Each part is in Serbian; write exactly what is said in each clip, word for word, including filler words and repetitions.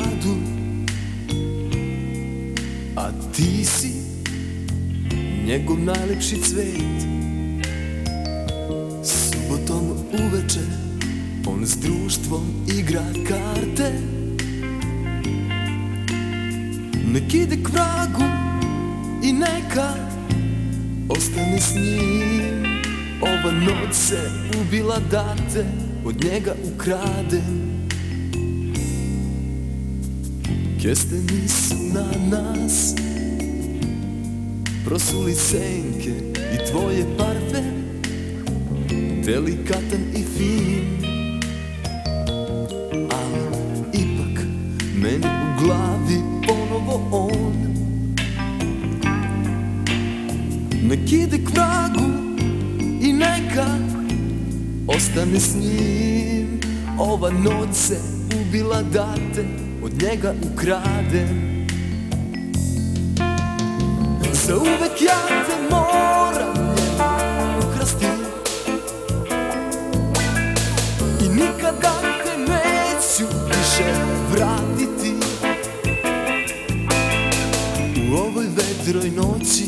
gradu, a ti si njegov najlepši cvet. Subotom uveče on s društvom igra karte, nek ide k vragu i neka ostane s njim. Ova noć se ubila da te od njega ukradem. Kesteni su na nas prosuli senke i tvoje parfem delikatan i fin, ali ipak meni u glavi ponovo on. Nek ide k vragu i neka ostane s njim. Ova noć se ubila da te od njega ukradem. Za uvek ja te moram ukrasti i nikada te neću više vratiti. U ovoj vedroj noći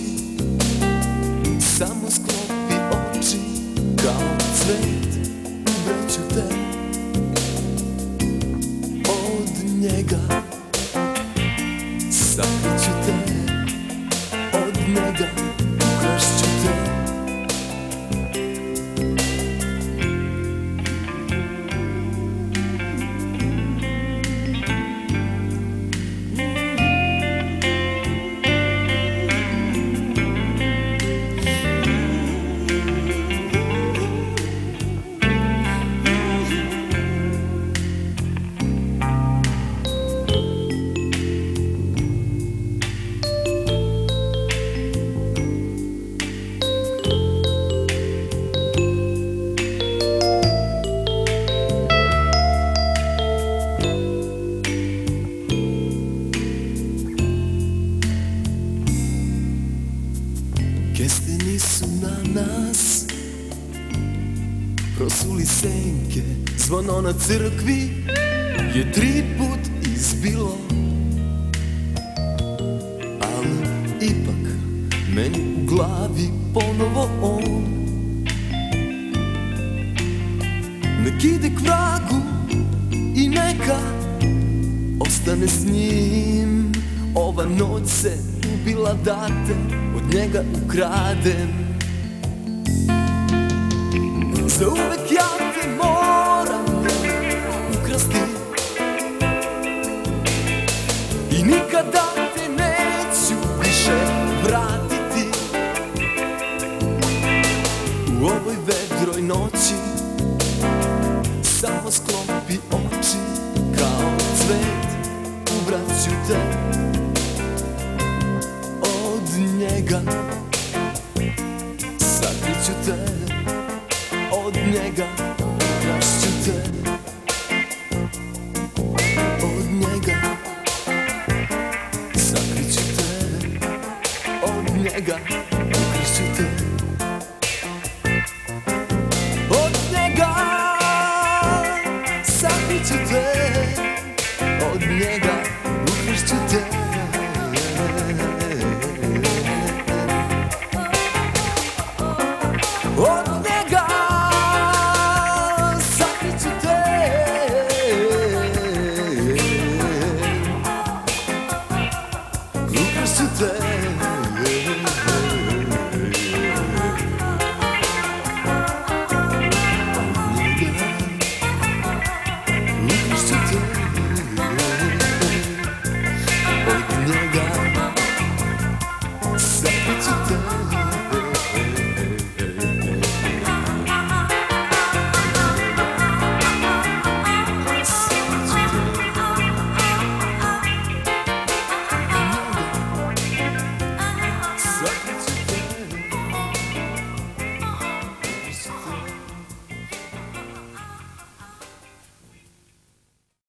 samo sklopi oči, kao cvet ubreću te od njega, sakriću te od njega, ukrašću te. Kesteni su na nas prosuli senke, zvono na crkvi je tri put izbilo, ali ipak meni u glavi ponovo on. Nek ide k vragu i neka ostane s njim. Ova noć se ubila da te od njega ukradem. Za uvek ja te moram ukrasti i nikada te neću više vratiti. U ovoj vedroj noći samo sklopi oči, kao cvet ubraću te od njega, sakriću te od njega, ukrašću te od njega, sakriću te od njega, ukrašću te od njega, sakriću te od njega, ukrašću te.